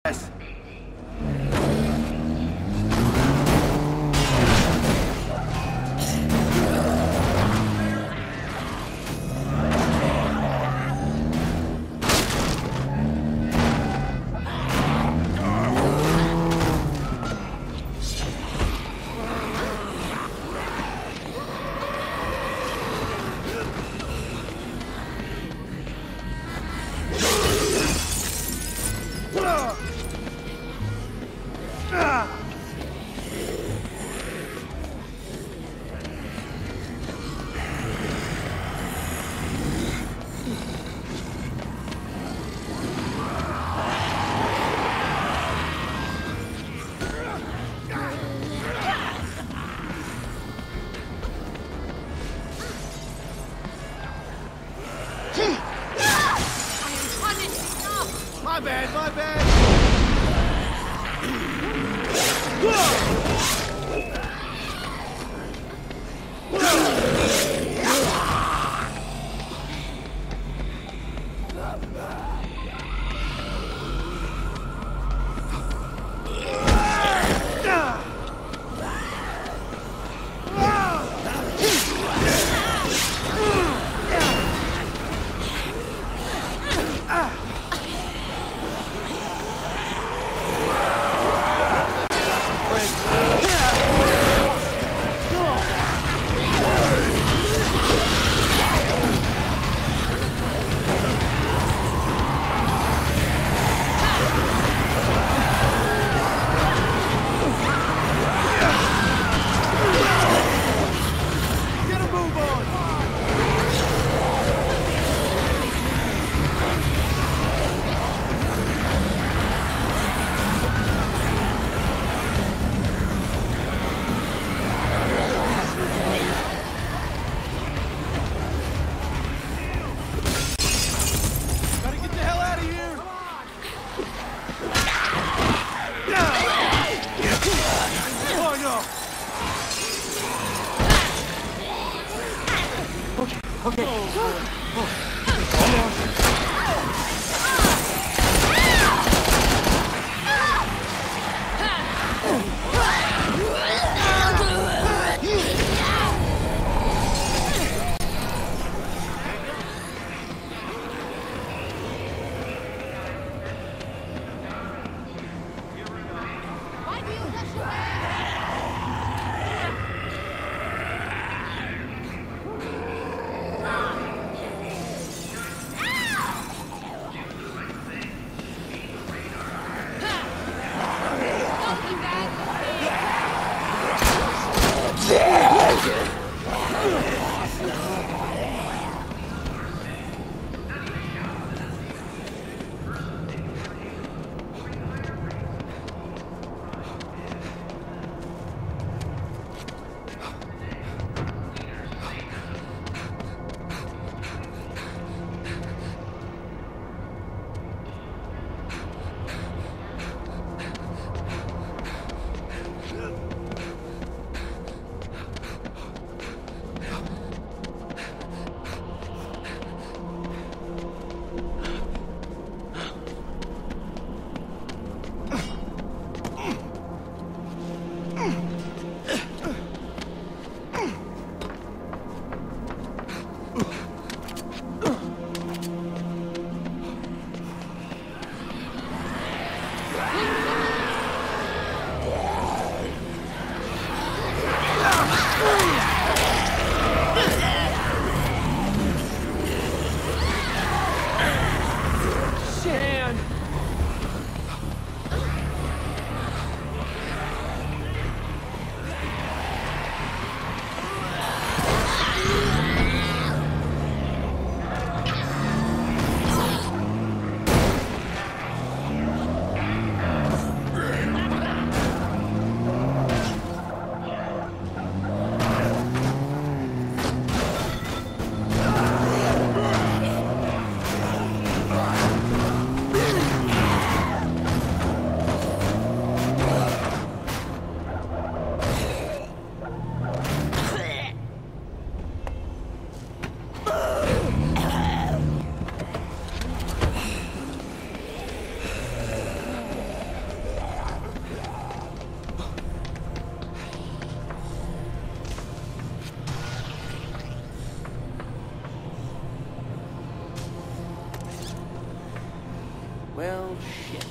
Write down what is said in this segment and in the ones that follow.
My bad, my bad.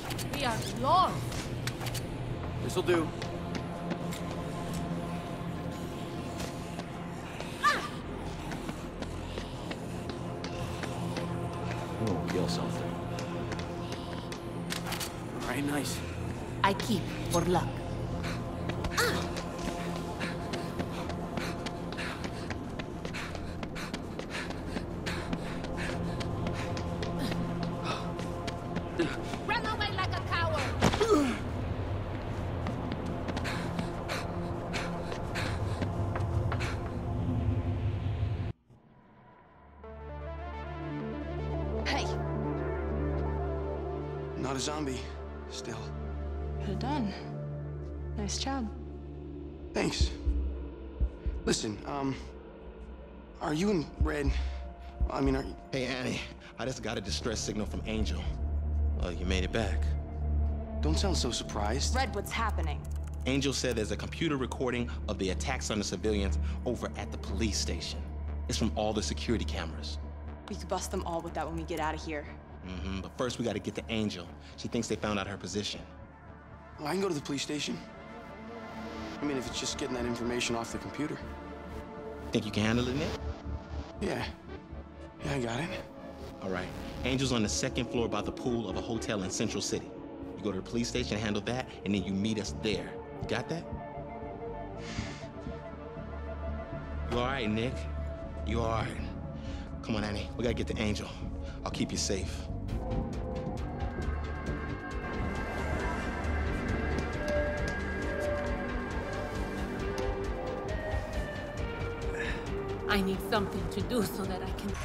We are lost. This'll do. Oh, kill something. All right, nice. I keep for luck. Run away like a coward! Hey, Not a zombie, still. well done. Nice job. Thanks. Listen, are you in Red? I mean, are you... Hey, Annie, I just got a distress signal from Angel. Well, you made it back. Don't sound so surprised. Red, what's happening? Angel said there's a computer recording of the attacks on the civilians over at the police station. It's from all the security cameras. We could bust them all with that when we get out of here. But first we gotta get to Angel. She thinks they found out her position. Well, I can go to the police station. I mean, if it's just getting that information off the computer. Think you can handle it, Nick? Yeah. Yeah, I got it. All right. Angel's on the second floor by the pool of a hotel in Central City. You go to the police station, handle that, and then you meet us there. You got that? You all right, Nick? You all right? Come on, Annie. We gotta get to Angel. I'll keep you safe. I need something to do so that I can...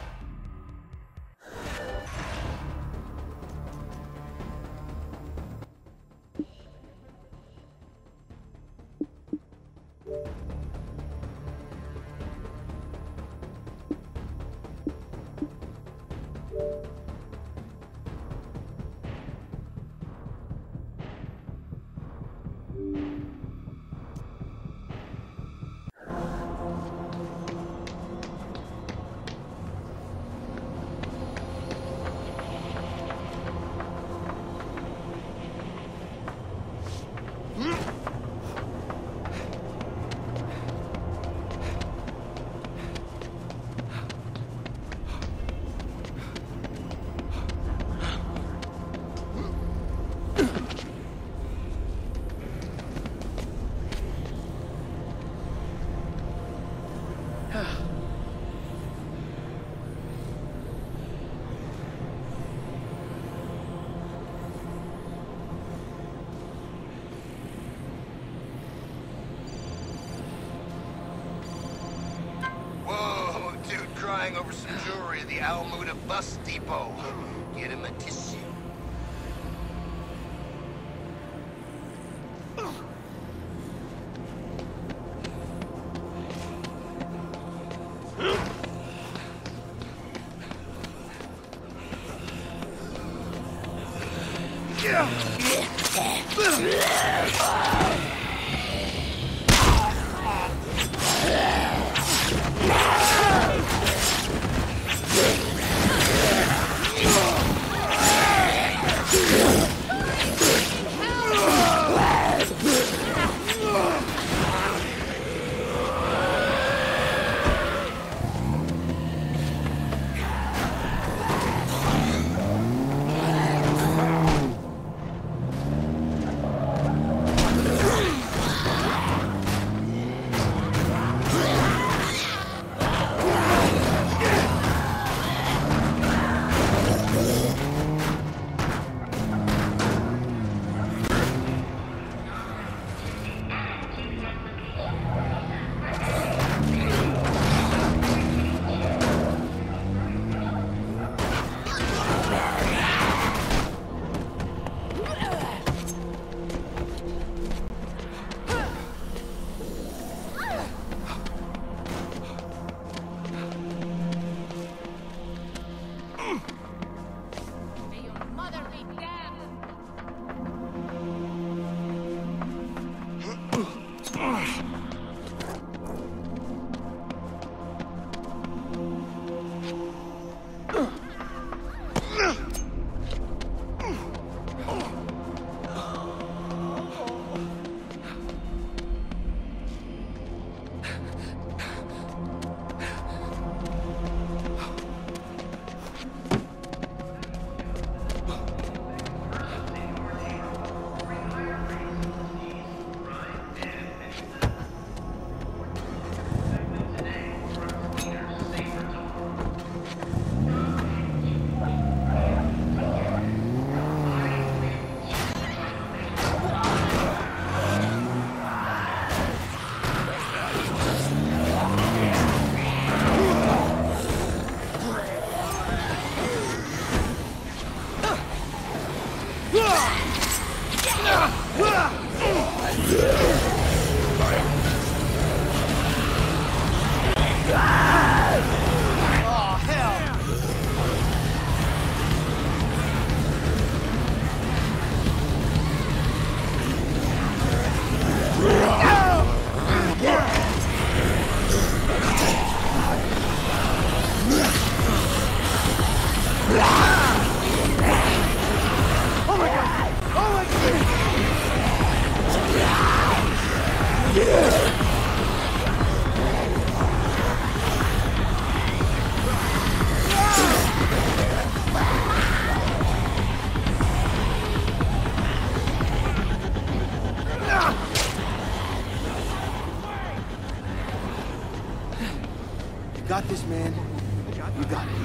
Whoa, dude crying over some jewelry at the Almuda bus depot. Get him a tissue. You got this, man. You got it.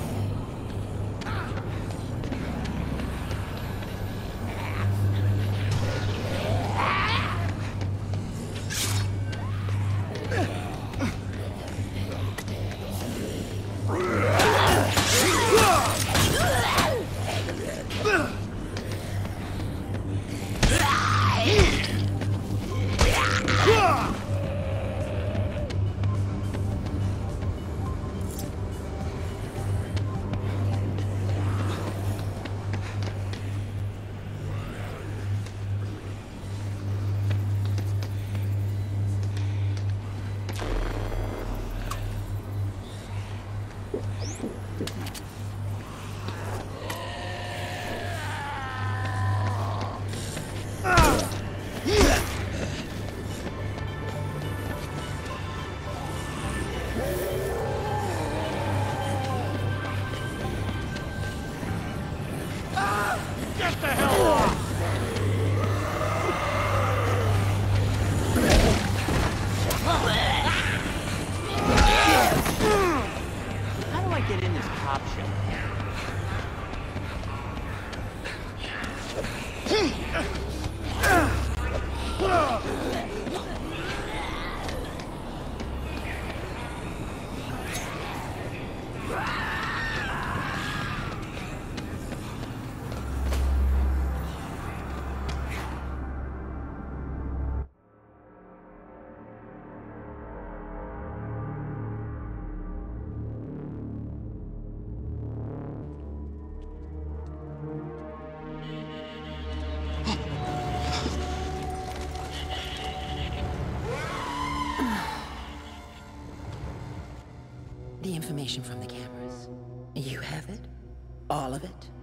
The information from the cameras. You have it? All of it?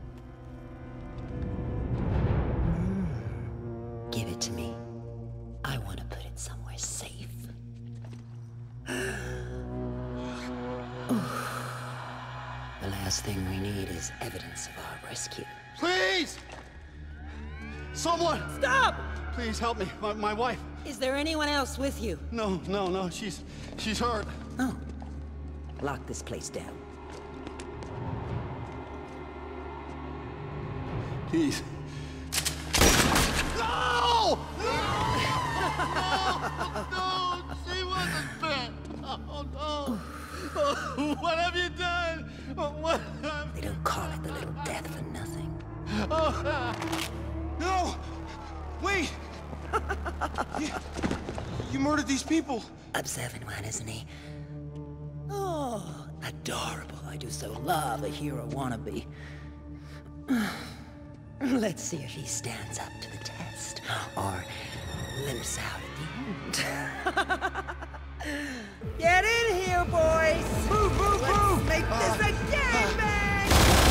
Give it to me. I want to put it somewhere safe. The last thing we need is evidence of our rescue. Please! Someone! Stop! Please help me. My wife. Is there anyone else with you? No. She's hurt. Oh. Lock this place down. Please. No! No! She wasn't bit. Oh, no. What have you done? What have... They don't call it the Little Death for nothing. No! Wait! You murdered these people. Observant one, isn't he? Oh, adorable. I do so love a hero wannabe. Let's see if he stands up to the test, or limps out at the end. Get in here, boys! Move, move, move! Make this a game, man!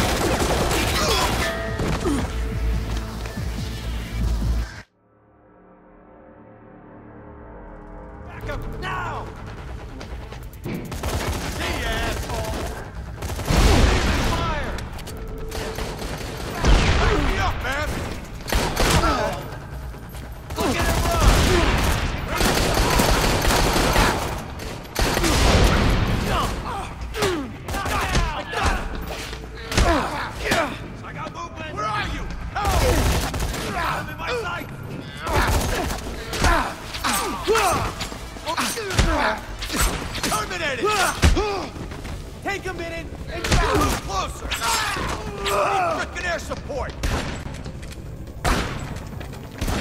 Back up now! Terminated! Take a minute and get a little closer! Need frickin' air support!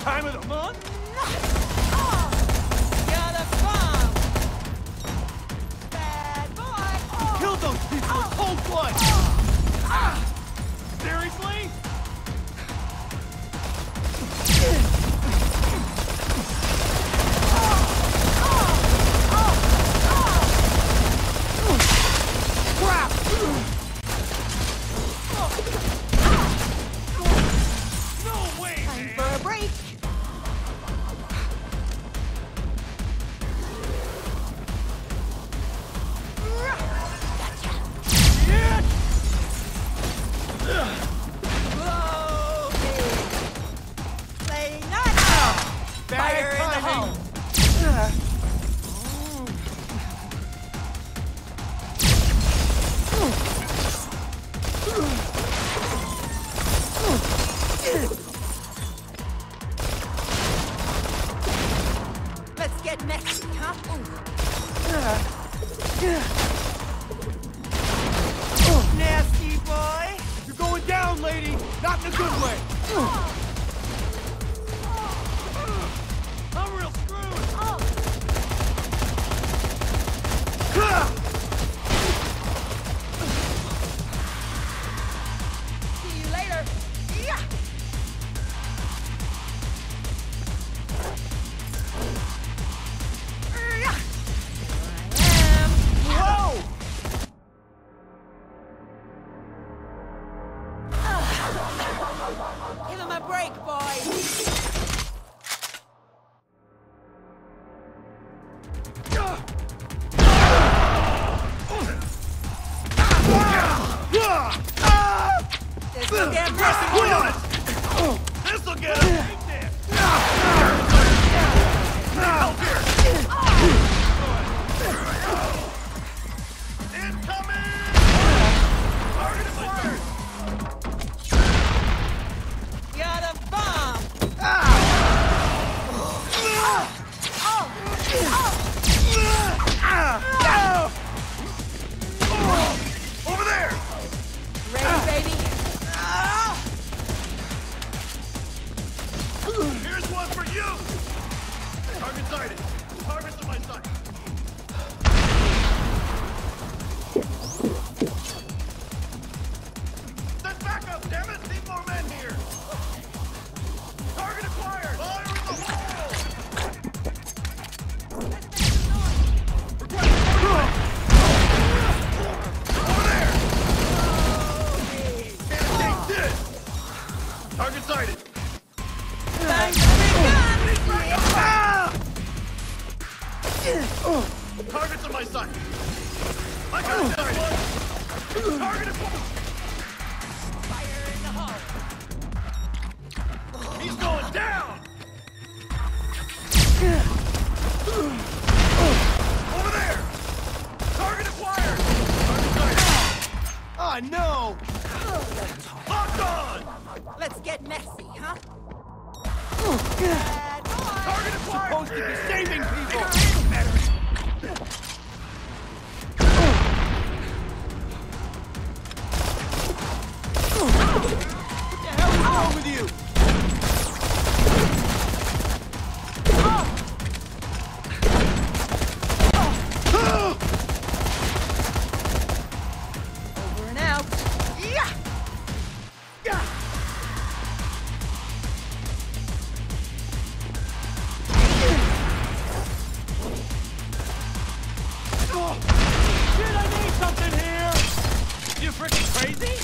time of the month? You're the bomb! Bad boy! Killed those people in cold blood! Seriously? Crap! No way, Time man! for a break! Play not! Fire in the hole! Let's get messy, huh? Nasty boy! You're going down, lady! Not in a good way! I'm real screwed! See you later! Yeah! Whoa! Give him a break, boy! This will get messy! This'll get him! You're the bomb! Over there! Ready, baby? Here's one for you! Target sighted. Target's to my side. Send back up, damn it! Need more men here! Target acquired! Fire in the hole! Over there! Can't take this! Target sighted. Target's on my side. I got it. Target it. Fire in the hole! He's going down. Over there. Target acquired. Target sighted. Oh no. Locked on. Let's get messy, huh? Target acquired. Supposed to be saving people. What the hell is wrong with you? Over and out. Yeah! Shit, I need something here! You freaking crazy?